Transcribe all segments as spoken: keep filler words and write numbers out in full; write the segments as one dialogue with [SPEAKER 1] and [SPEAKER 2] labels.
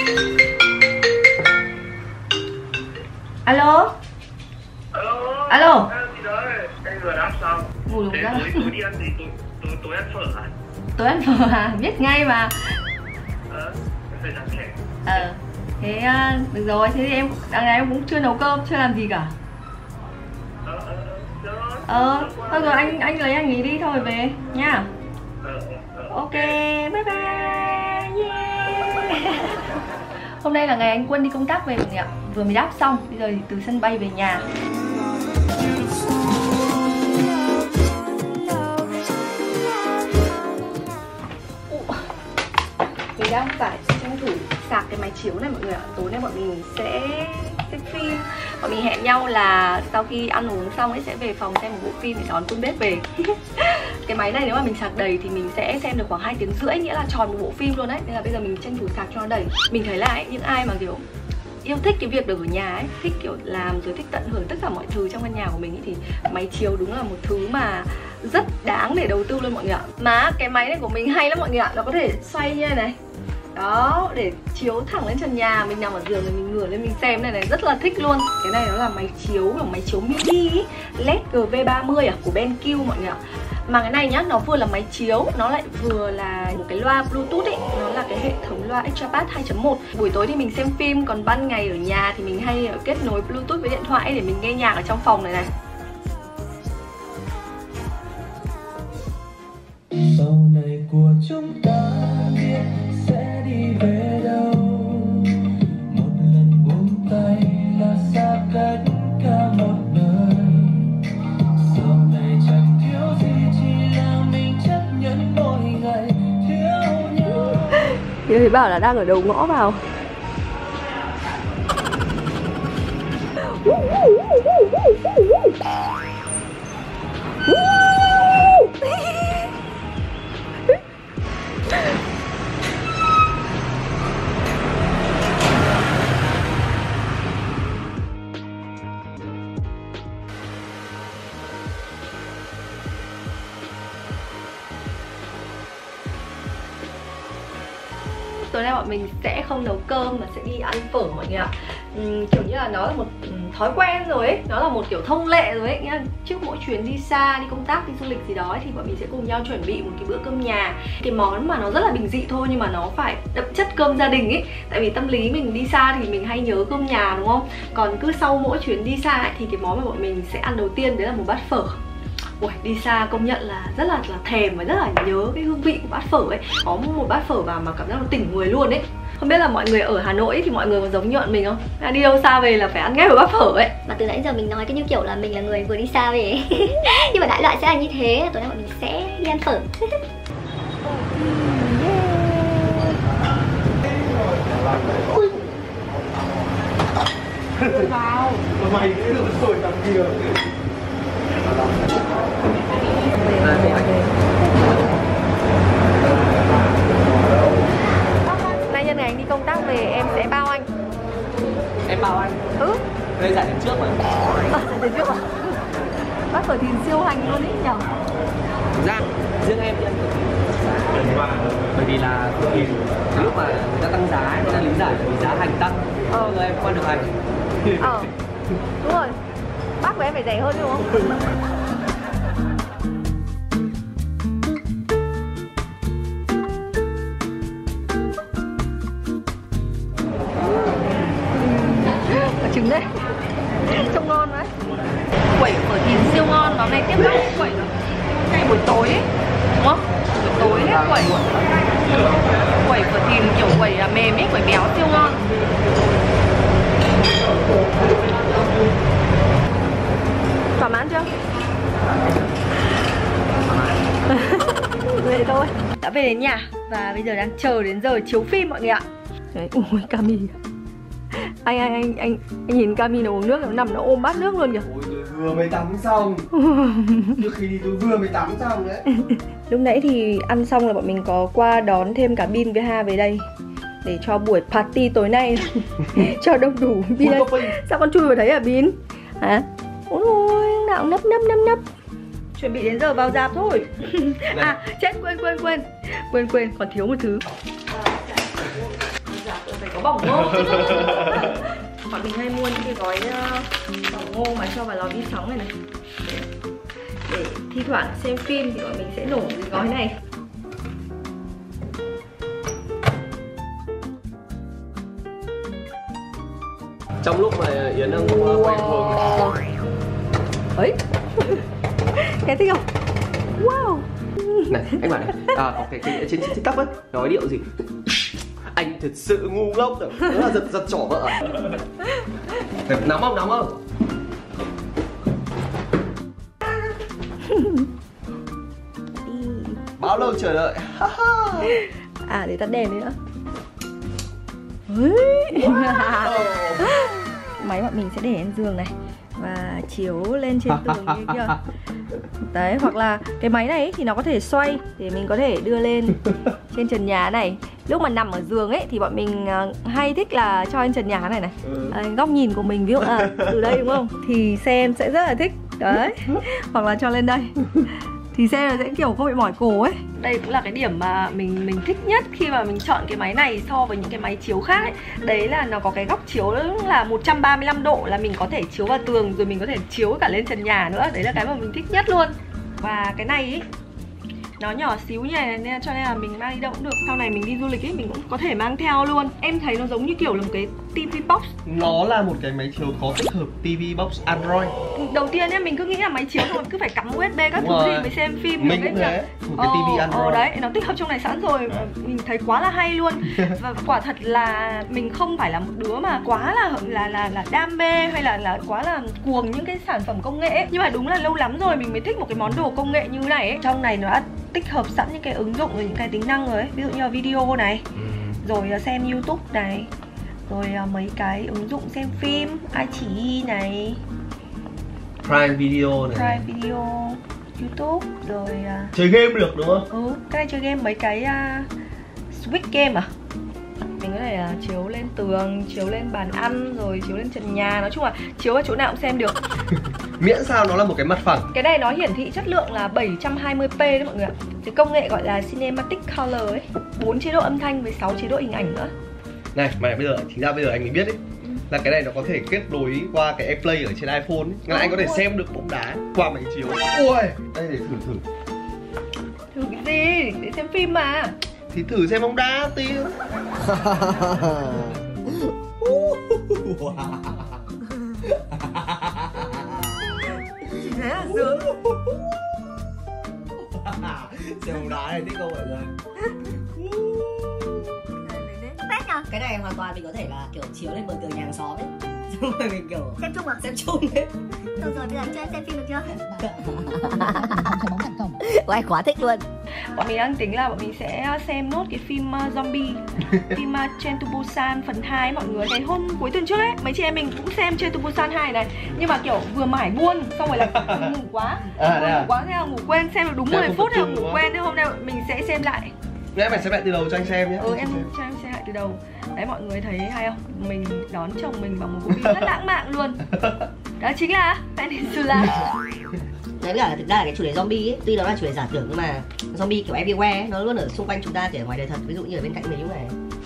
[SPEAKER 1] Alo.
[SPEAKER 2] Alo.
[SPEAKER 1] Alo.
[SPEAKER 2] Gì đấy? Anh vừa đáp xong.
[SPEAKER 1] Ngủ đúng ra.
[SPEAKER 2] Tối tối đi ăn gì? Tối tối tối ăn phở à?
[SPEAKER 1] Tối ăn phở à? Biết ngay mà.
[SPEAKER 2] Ờ, phải dám trẻ.
[SPEAKER 1] Ờ. Thế uh, được rồi, thế thì em đằng này em cũng chưa nấu cơm, chưa làm gì cả.
[SPEAKER 2] Ờ ờ ờ.
[SPEAKER 1] Ờ, thôi rồi anh anh lấy anh ấy đi thôi về nha.
[SPEAKER 2] Ờ ờ.
[SPEAKER 1] Ok, bye bye. Yeah. Hôm nay là ngày anh Quân đi công tác về mọi người ạ. Vừa mới đáp xong, bây giờ thì từ sân bay về nhà. Mình đang phải tranh thủ sạc cái máy chiếu này mọi người ạ. Tối nay bọn mình sẽ xem phim. Bọn mình hẹn nhau là sau khi ăn uống xong ấy sẽ về phòng xem một bộ phim để đón Quân bếp về. Cái máy này nếu mà mình sạc đầy thì mình sẽ xem được khoảng hai tiếng rưỡi, nghĩa là tròn một bộ phim luôn đấy. Nên là bây giờ mình tranh thủ sạc cho nó đầy. Mình thấy là ấy, những ai mà kiểu yêu thích cái việc được ở nhà ấy, thích kiểu làm rồi thích tận hưởng tất cả mọi thứ trong căn nhà của mình ấy, thì máy chiếu đúng là một thứ mà rất đáng để đầu tư luôn mọi người ạ. Mà cái máy này của mình hay lắm mọi người ạ. Nó có thể xoay như này này. Đó, để chiếu thẳng lên trần nhà. Mình nằm ở giường thì mình ngửa lên mình xem này này, rất là thích luôn. Cái này nó là máy chiếu, là máy chiếu mini ý, led G V ba mươi à, của BenQ mọi người ạ. Mà cái này nhá, nó vừa là máy chiếu, nó lại vừa là một cái loa Bluetooth ấy. Nó là cái hệ thống loa Extrapath hai chấm một. Buổi tối thì mình xem phim, còn ban ngày ở nhà thì mình hay kết nối Bluetooth với điện thoại để mình nghe nhạc ở trong phòng này này.
[SPEAKER 3] Sau này của chúng ta biết sẽ đi về đâu, một lần buông tay là xa cách cả một đời. Sau này chẳng thiếu gì, chỉ là mình chấp nhận mỗi ngày thiếu nhau.
[SPEAKER 1] Thì thấy bảo là đang ở đầu ngõ vào. Tối nay bọn mình sẽ không nấu cơm mà sẽ đi ăn phở mọi người ạ. uhm, Kiểu như là nó là một thói quen rồi ấy, nó là một kiểu thông lệ rồi ấy. Nghĩa là trước mỗi chuyến đi xa, đi công tác, đi du lịch gì đó ấy, thì bọn mình sẽ cùng nhau chuẩn bị một cái bữa cơm nhà. Cái món mà nó rất là bình dị thôi nhưng mà nó phải đậm chất cơm gia đình ấy. Tại vì tâm lý mình đi xa thì mình hay nhớ cơm nhà đúng không? Còn cứ sau mỗi chuyến đi xa ấy, thì cái món mà bọn mình sẽ ăn đầu tiên đấy là một bát phở. Ui, đi xa công nhận là rất là, là thèm và rất là nhớ cái hương vị của bát phở ấy. Có một bát phở vào mà cảm giác nó tỉnh người luôn ấy. Không biết là mọi người ở Hà Nội ấy, thì mọi người có giống như bọn mình không? Đi đâu xa về là phải ăn ngay một bát phở ấy.
[SPEAKER 4] Mà từ nãy giờ mình nói cái như kiểu là mình là người vừa đi xa về. Nhưng mà đại loại sẽ là như thế. Tối nay bọn mình sẽ đi ăn phở.
[SPEAKER 1] Wow.
[SPEAKER 2] Mày cứ được rồi tầm kia.
[SPEAKER 1] Nay nhân ngày anh đi công tác về em sẽ bao anh.
[SPEAKER 3] Em bảo anh.
[SPEAKER 1] Ừ.
[SPEAKER 3] Đây giải đến trước mà.
[SPEAKER 1] Ờ, giải đến trước à? Bát phở thìn siêu hành luôn ý nhở?
[SPEAKER 3] Thực ra riêng em thì ăn phở thìn. Bởi vì là phở thìn lúc mà người ta tăng giá, người ta lý giải vì giá hành tăng.
[SPEAKER 1] Ờ.
[SPEAKER 3] Bây giờ em không ăn được hành.
[SPEAKER 1] Ờ, đúng rồi. Bác của em phải rẻ hơn đúng không? Quả trứng đấy. Trông ngon đấy. Quẩy phở thìn siêu ngon. Món này tiếp các quẩy ngay buổi tối ấy. Đúng không? Buổi tối hết quẩy. Quẩy phở thìn kiểu quẩy mềm ấy, quẩy béo siêu ngon. Thỏa mãn chưa? Về thôi. Đã về đến nhà và bây giờ đang chờ đến giờ chiếu phim mọi người ạ. Đấy, ui Cami. Anh anh anh anh anh nhìn Cami nó uống nước, nó nằm nó ôm bát nước luôn kìa.
[SPEAKER 5] Ôi tôi vừa mới tắm xong. Trước khi đi tôi vừa mới tắm xong đấy.
[SPEAKER 1] Lúc nãy thì ăn xong là bọn mình có qua đón thêm cả Bin với Ha về đây để cho buổi party tối nay cho đông đủ. Bin ơi, sao con chui vào đấy hả Bin? Hả? Ôi ôi, nào nấp nấp nấp nấp. Chuẩn bị đến giờ vào rạp thôi. À chết, quên quên quên. Quên quên, còn thiếu một thứ. dạ tôi phải có bỏng ngô. Bọn mình hay mua những cái gói uh, bỏng ngô mà cho vào lò vi sóng này này. Để thi thoảng xem phim thì bọn mình sẽ nổ cái gói này.
[SPEAKER 5] Trong lúc mà Yến đang uh, quay cuồng
[SPEAKER 1] ấy. Cái thích không? Wow.
[SPEAKER 5] này, anh bảo này, à, có cái, cái trên trên TikTok ấy nói điệu gì? Anh thật sự ngu ngốc rồi, đó là giật giật trỏ vợ à? Nóng không, nóng không? Bao lâu chờ đợi?
[SPEAKER 1] À để tắt đèn đi nữa. Máy bọn mình sẽ để lên giường này và chiếu lên trên tường như kia. Đấy, hoặc là cái máy này ấy, thì nó có thể xoay để mình có thể đưa lên trên trần nhà này. Lúc mà nằm ở giường ấy thì bọn mình uh, hay thích là cho lên trần nhà này này. À, góc nhìn của mình ví dụ là từ đây đúng không? Thì xem sẽ rất là thích. Đấy. Hoặc là cho lên đây. Thì xem là sẽ kiểu không bị mỏi cổ ấy. Đây cũng là cái điểm mà mình mình thích nhất khi mà mình chọn cái máy này so với những cái máy chiếu khác ấy. Đấy là nó có cái góc chiếu là một trăm ba mươi lăm độ, là mình có thể chiếu vào tường rồi mình có thể chiếu cả lên trần nhà nữa. Đấy là cái mà mình thích nhất luôn. Và cái này ấy, nó nhỏ xíu như này nên cho nên là mình mang đi đâu cũng được. Sau này mình đi du lịch ấy mình cũng có thể mang theo luôn. Em thấy nó giống như kiểu là một cái ti vi box.
[SPEAKER 5] Nó là một cái máy chiếu có tích hợp ti vi box Android.
[SPEAKER 1] Đầu tiên ấy mình cứ nghĩ là máy chiếu rồi cứ phải cắm u ét bê các
[SPEAKER 5] Đúng
[SPEAKER 1] thứ
[SPEAKER 5] rồi.
[SPEAKER 1] thì mới xem phim
[SPEAKER 5] Mình
[SPEAKER 1] được
[SPEAKER 5] cũng
[SPEAKER 1] đấy
[SPEAKER 5] thế,
[SPEAKER 1] nhỉ.
[SPEAKER 5] một cái ti vi Android.
[SPEAKER 1] Ờ đấy, nó tích hợp trong này sẵn rồi. Mình thấy quá là hay luôn. Và quả thật là mình không phải là một đứa mà quá là là là là đam mê hay là là quá là cuồng những cái sản phẩm công nghệ ấy. Nhưng mà đúng là lâu lắm rồi mình mới thích một cái món đồ công nghệ như thế này ấy. Trong này nó đã tích hợp sẵn những cái ứng dụng rồi những cái tính năng rồi ấy. Ví dụ như là video này, rồi xem YouTube này, rồi mấy cái ứng dụng xem phim, i xê e này,
[SPEAKER 5] Prime Video này,
[SPEAKER 1] Prime Video, YouTube, rồi uh...
[SPEAKER 5] chơi game được đúng không?
[SPEAKER 1] Ừ, cái này chơi game mấy cái uh, Switch game à. Mình có thể uh, chiếu lên tường, chiếu lên bàn ăn, rồi chiếu lên trần nhà. Nói chung là chiếu ở chỗ nào cũng xem được.
[SPEAKER 5] Miễn sao nó là một cái mặt phẳng.
[SPEAKER 1] Cái này nó hiển thị chất lượng là bảy trăm hai mươi p đấy mọi người ạ. Cái công nghệ gọi là Cinematic Color ấy, bốn chế độ âm thanh với sáu chế độ hình ảnh nữa.
[SPEAKER 5] Này, mà bây giờ chính ra bây giờ anh mới biết ấy, là cái này nó có thể kết nối qua cái AirPlay ở trên iPhone ấy. Là anh có thể xem được bóng đá qua máy chiếu. Ui, đây để thử thử.
[SPEAKER 1] Thử cái gì? Để xem phim mà.
[SPEAKER 5] Thì thử xem bóng đá tí.
[SPEAKER 1] Chỉ thế là sướng.
[SPEAKER 6] Xem bóng đá này thích không mọi người? Cái này hoàn toàn mình có thể là kiểu chiếu lên bờ tường nhà hàng xóm ấy. Xong rồi mình kiểu
[SPEAKER 4] Xem chung à?
[SPEAKER 6] xem chung ấy.
[SPEAKER 4] Được rồi, bây giờ cho em xem phim được chưa?
[SPEAKER 6] Ôi, quá thích luôn.
[SPEAKER 1] Bọn mình đang tính là bọn mình sẽ xem nốt cái phim uh, zombie phim uh, Train to Busan phần hai mọi người. Cái hôm cuối tuần trước ấy, mấy chị em mình cũng xem Train to Busan hai này. Nhưng mà kiểu vừa mải buôn, xong rồi là ngủ quá
[SPEAKER 5] À,
[SPEAKER 1] ngủ
[SPEAKER 5] à?
[SPEAKER 1] quá thế là ngủ quên, xem được đúng
[SPEAKER 5] Xem
[SPEAKER 1] mười
[SPEAKER 5] không
[SPEAKER 1] phút
[SPEAKER 5] tập
[SPEAKER 1] thì
[SPEAKER 5] trung
[SPEAKER 1] ngủ
[SPEAKER 5] đúng
[SPEAKER 1] quên. Nên hôm nay mình sẽ xem lại.
[SPEAKER 5] Em phải xem lại từ đầu cho anh xem nhé.
[SPEAKER 1] Ừ, em cho em xem lại từ đầu. Đấy, mọi người thấy hay không? Mình đón chồng mình vào một bộ phim rất lãng mạn luôn. Đó chính là Peninsula.
[SPEAKER 6] Đấy là thực ra là cái chủ đề zombie ấy, tuy nó là chủ đề giả tưởng nhưng mà zombie kiểu everywhere ấy, nó luôn ở xung quanh chúng ta, kể ở ngoài đời thật, ví dụ như ở bên cạnh mình lúc này.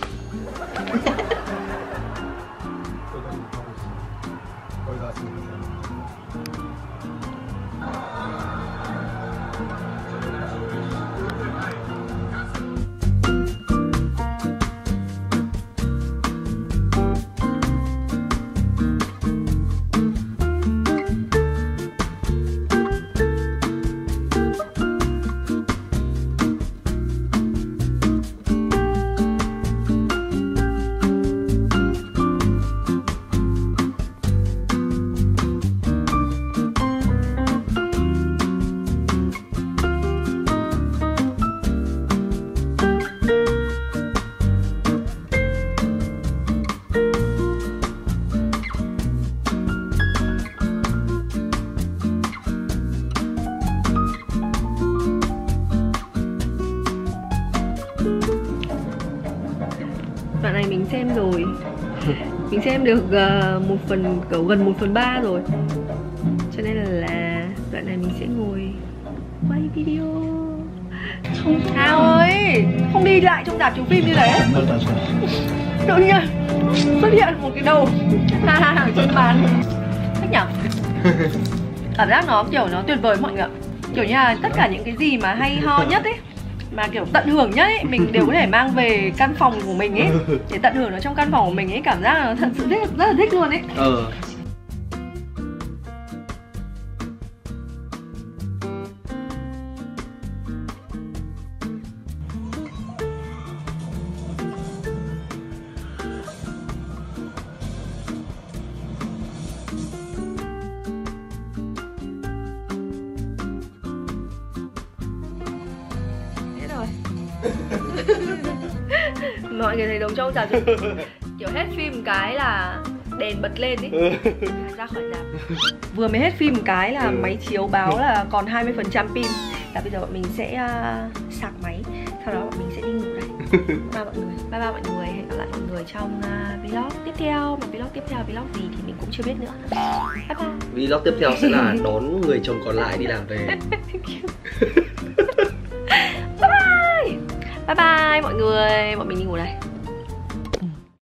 [SPEAKER 1] Đoạn này mình xem rồi. Mình xem được uh, một phần, kiểu gần một phần ba rồi. Cho nên là, là đoạn này mình sẽ ngồi quay video. Không Thao ơi, không đi lại trong rạp chiếu phim như thế. Tự nhiên xuất hiện một cái đầu ha ha ở trên bàn. Thích nhỉ? Cảm giác nó kiểu nó tuyệt vời mọi người ạ. Kiểu như là tất cả những cái gì mà hay ho nhất ấy, mà kiểu tận hưởng nhất ấy, mình đều có thể mang về căn phòng của mình ấy, để tận hưởng nó trong căn phòng của mình ấy. Cảm giác là thật sự thích, rất là thích luôn ấy.
[SPEAKER 5] Ờ.
[SPEAKER 1] Mọi người thấy Đồng Châu chả chừng kiểu hết phim cái là đèn bật lên ý, ra khỏi rạp. Vừa mới hết phim cái là máy chiếu báo là còn hai mươi phần trăm pin. Là bây giờ bọn mình sẽ uh, sạc máy, sau đó bọn mình sẽ đi ngủ đây. Bye bye mọi người, bye bye mọi người. Hẹn gặp lại mọi người trong uh, vlog tiếp theo. Mà vlog tiếp theo vlog gì thì mình cũng chưa biết nữa. Bye bye.
[SPEAKER 5] Vlog tiếp theo sẽ là đón người chồng còn lại đi làm về.
[SPEAKER 1] Bye bye. Bye bye mọi người, bọn mình đi ngủ đây.